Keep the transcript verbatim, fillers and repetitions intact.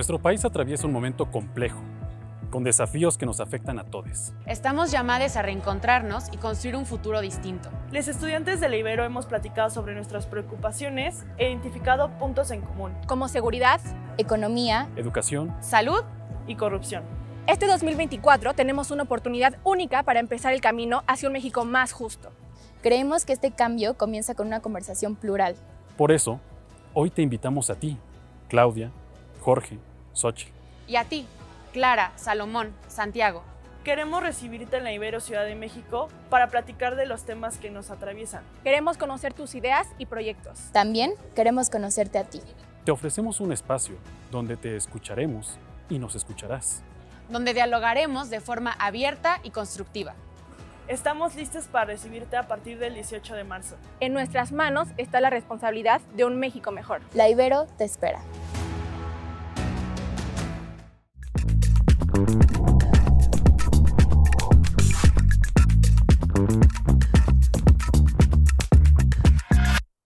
Nuestro país atraviesa un momento complejo, con desafíos que nos afectan a todos. Estamos llamados a reencontrarnos y construir un futuro distinto. Los estudiantes de la Ibero hemos platicado sobre nuestras preocupaciones e identificado puntos en común, como seguridad, economía, educación, salud y corrupción. Este dos mil veinticuatro tenemos una oportunidad única para empezar el camino hacia un México más justo. Creemos que este cambio comienza con una conversación plural. Por eso, hoy te invitamos a ti, Claudia, Jorge, Xochitl. Y a ti, Clara, Salomón, Santiago. Queremos recibirte en la Ibero Ciudad de México para platicar de los temas que nos atraviesan. Queremos conocer tus ideas y proyectos. También queremos conocerte a ti. Te ofrecemos un espacio donde te escucharemos y nos escucharás. Donde dialogaremos de forma abierta y constructiva. Estamos listos para recibirte a partir del dieciocho de marzo. En nuestras manos está la responsabilidad de un México mejor. La Ibero te espera.